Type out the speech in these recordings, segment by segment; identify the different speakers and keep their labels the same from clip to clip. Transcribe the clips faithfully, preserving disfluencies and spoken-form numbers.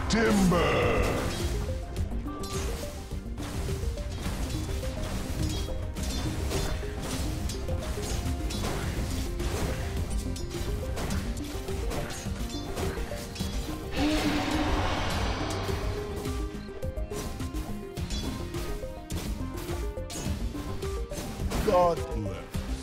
Speaker 1: Timber! God bless.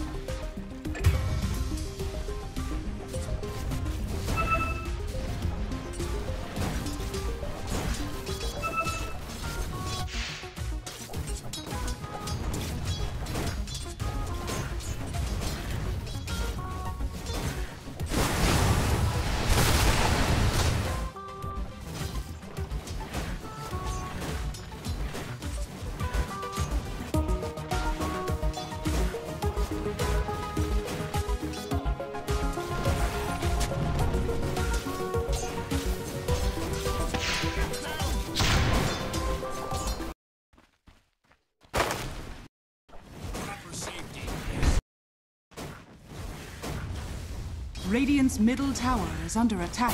Speaker 2: Radiant's middle tower is under attack.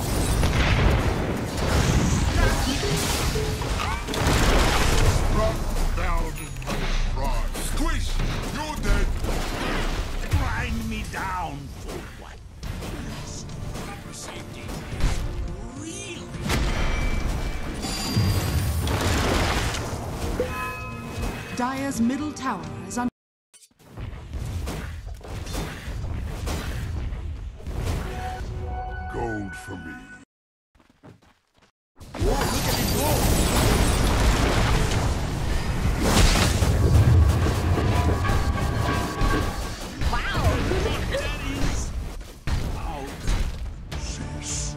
Speaker 1: Drop down in my pride. Squish! You're dead!
Speaker 3: Grind me down for what? For safety. Really?
Speaker 2: Dire's middle tower is under
Speaker 1: Gold for me.
Speaker 3: Whoa, look at it go! Wow! That is out.
Speaker 1: Cease.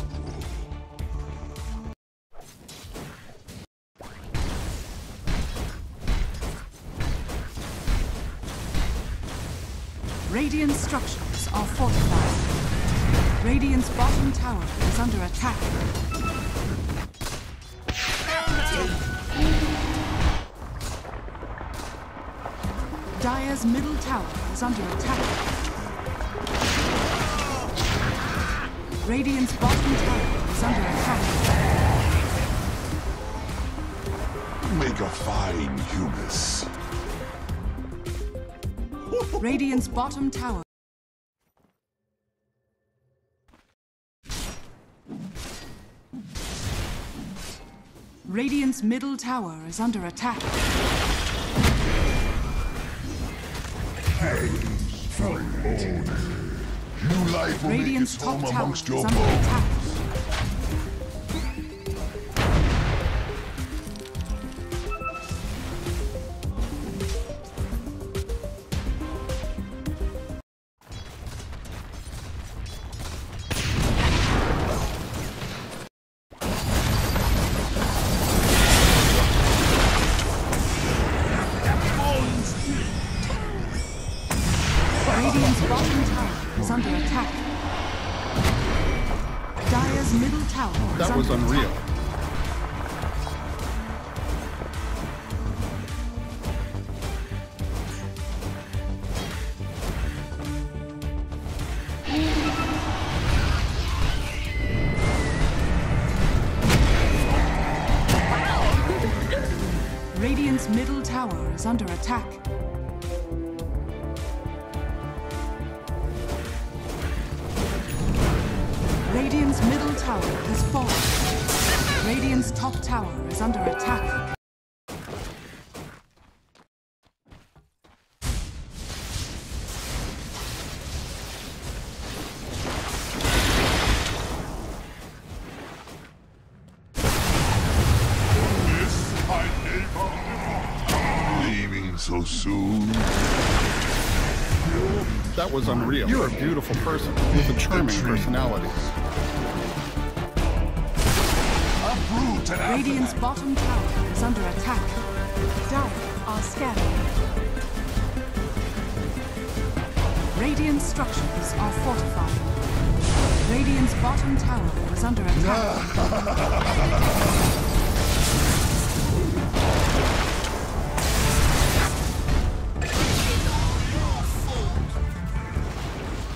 Speaker 2: Radiant structures are fortified. Radiant's bottom tower is under attack. Dire's middle tower is under attack. Radiant's bottom tower is under attack.
Speaker 1: Make a fine humus.
Speaker 2: Radiant's bottom tower. Radiant's middle tower is under attack.
Speaker 1: Thanks for it. New life will
Speaker 2: Radiant's
Speaker 1: make its home
Speaker 2: top tower
Speaker 1: amongst
Speaker 2: is
Speaker 1: your
Speaker 2: under
Speaker 1: bones.
Speaker 2: attack. Radiant's bottom tower is under attack. Dire's middle tower is
Speaker 4: That was
Speaker 2: under
Speaker 4: unreal.
Speaker 2: attack. Radiant's middle tower is under attack. Radiant's middle tower has fallen. Radiant's top tower is under attack.
Speaker 1: This my neighbor. Leaving so soon.
Speaker 4: That was unreal. You're a beautiful person with a charming personality.
Speaker 1: A brute and
Speaker 2: Radiant's bottom tower is under attack. Dire are scanning. Radiant structures are fortified. Radiant's bottom tower is under attack.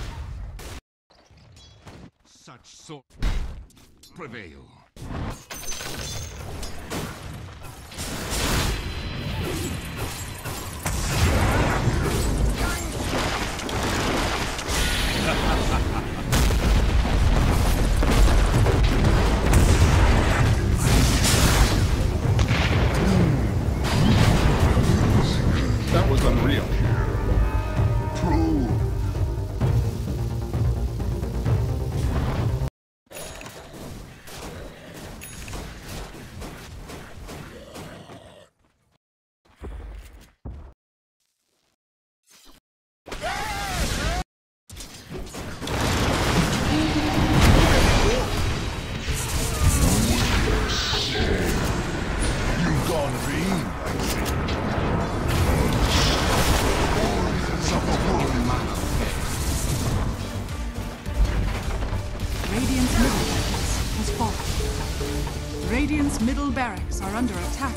Speaker 3: Such sort prevail.
Speaker 4: That was unreal.
Speaker 1: Prove. You've gone green, I see.
Speaker 2: Radiant's middle barracks has fallen. Radiant's middle barracks are under attack.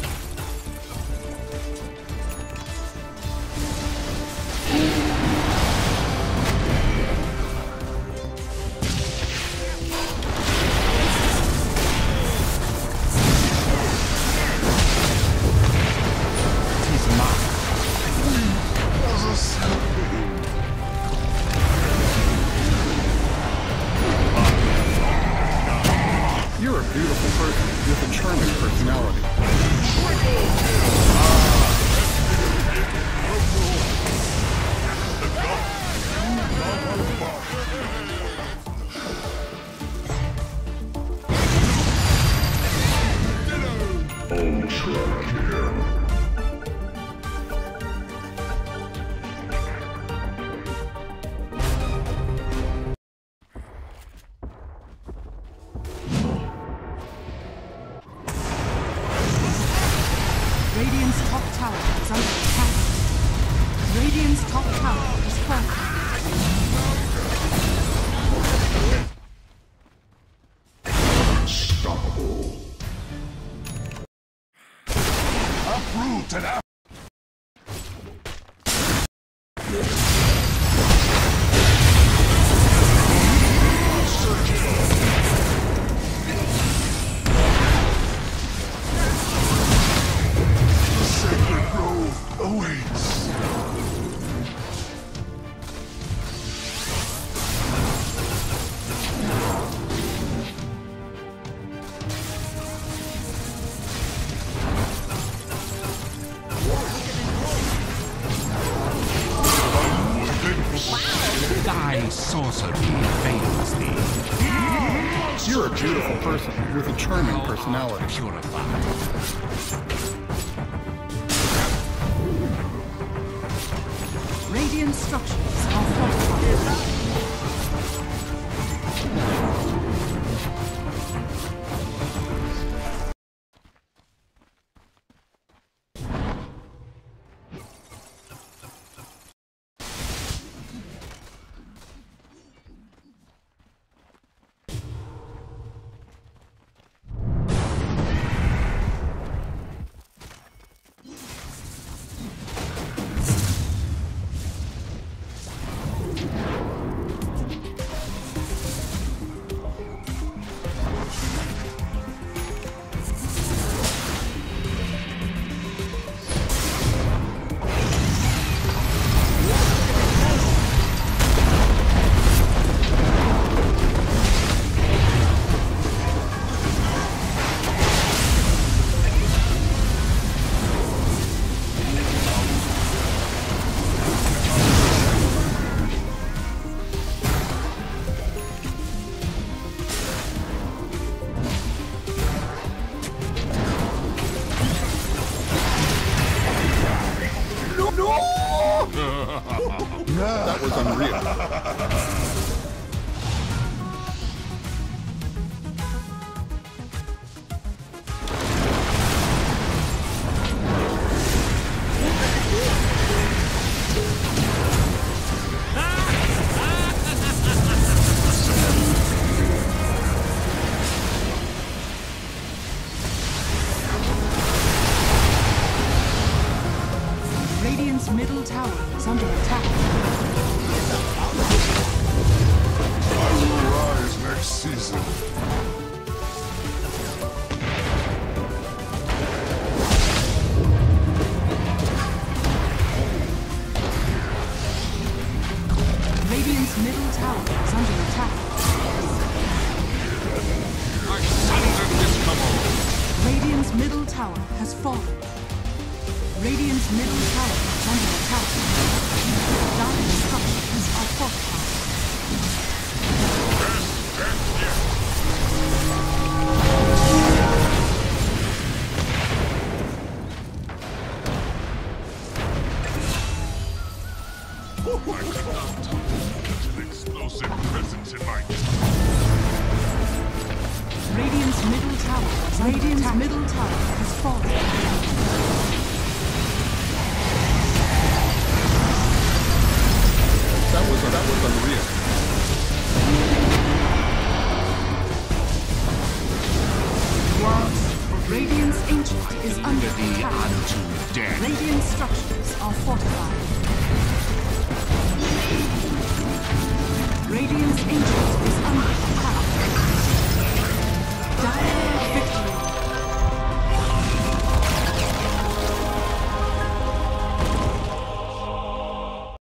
Speaker 4: You're a beautiful person with a charming personality.
Speaker 2: Radiant's top tower is under attack. Radiant's top tower is falling.
Speaker 1: Unstoppable. Uprooted up. The sacred grove awaits.
Speaker 3: Thy sorcery fails thee.
Speaker 4: You're a beautiful person with a charming personality.
Speaker 3: Purified.
Speaker 2: Radiant structures are fortified.
Speaker 4: That was unreal.
Speaker 2: Radiant's middle tower is under attack.
Speaker 1: I will rise next season.
Speaker 2: middle tower has fallen. Radiant's middle tower is under attack. Dire structures are fortified.
Speaker 1: I could not touch an explosive presence in my
Speaker 2: Radiant's middle tower is under Radiant's attack. middle tower has fallen.
Speaker 4: That was that was unreal.
Speaker 2: Radiant's ancient is under
Speaker 3: The
Speaker 2: attack.
Speaker 3: unto death.
Speaker 2: Radiant structures are fortified. Radiant's ancient is under